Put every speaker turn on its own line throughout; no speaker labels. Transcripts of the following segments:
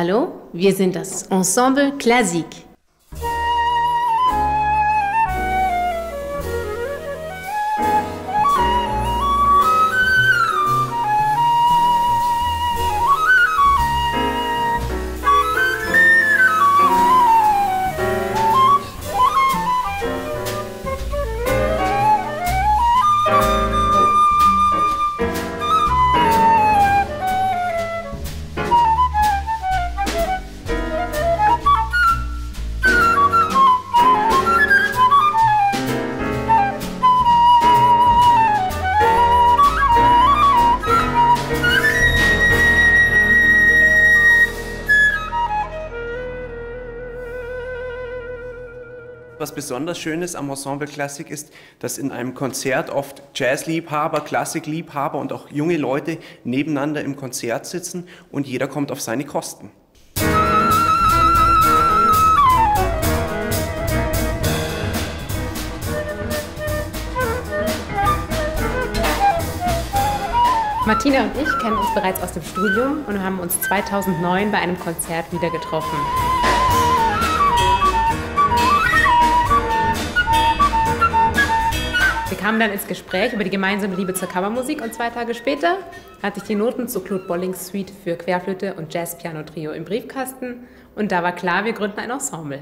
Hallo, wir sind das Ensemble Classique.
Was besonders Schönes am Ensemble Classique ist, dass in einem Konzert oft Jazzliebhaber, Klassikliebhaber und auch junge Leute nebeneinander im Konzert sitzen und jeder kommt auf seine Kosten.
Martina und ich kennen uns bereits aus dem Studium und haben uns 2009 bei einem Konzert wieder getroffen. Wir kamen dann ins Gespräch über die gemeinsame Liebe zur Kammermusik und 2 Tage später hatte ich die Noten zu Claude Bollings Suite für Querflöte und Jazz-Piano-Trio im Briefkasten und da war klar, wir gründen ein Ensemble.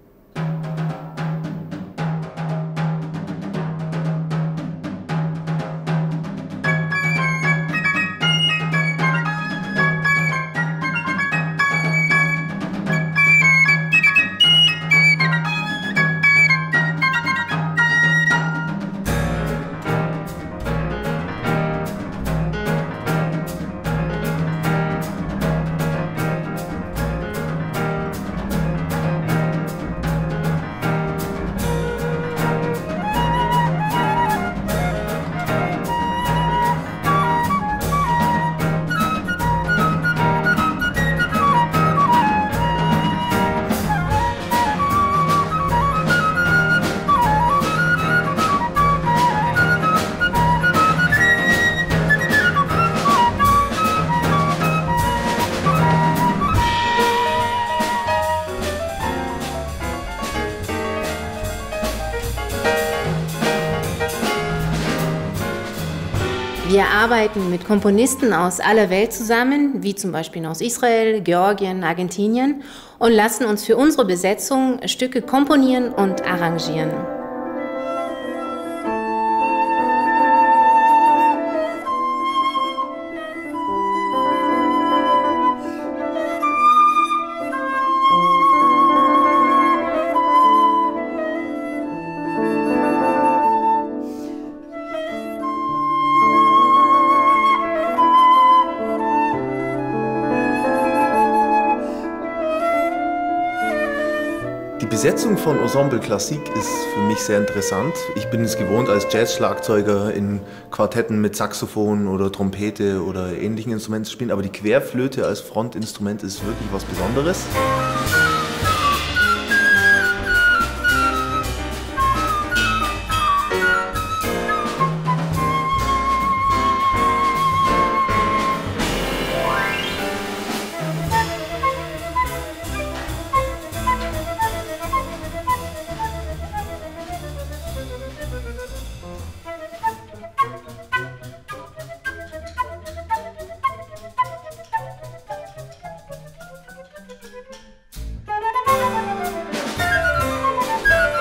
Wir arbeiten mit Komponisten aus aller Welt zusammen, wie zum Beispiel aus Israel, Georgien, Argentinien, und lassen uns für unsere Besetzung Stücke komponieren und arrangieren.
Die Besetzung von Ensemble Classique ist für mich sehr interessant. Ich bin es gewohnt, als Jazz-Schlagzeuger in Quartetten mit Saxophon oder Trompete oder ähnlichen Instrumenten zu spielen, aber die Querflöte als Frontinstrument ist wirklich was Besonderes.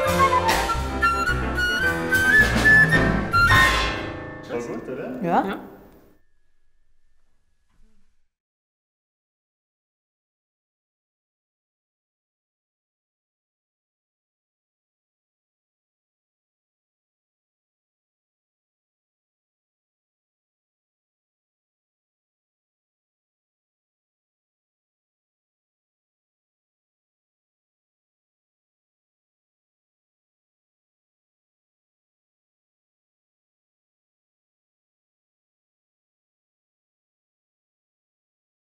War gut, oder?
Ja.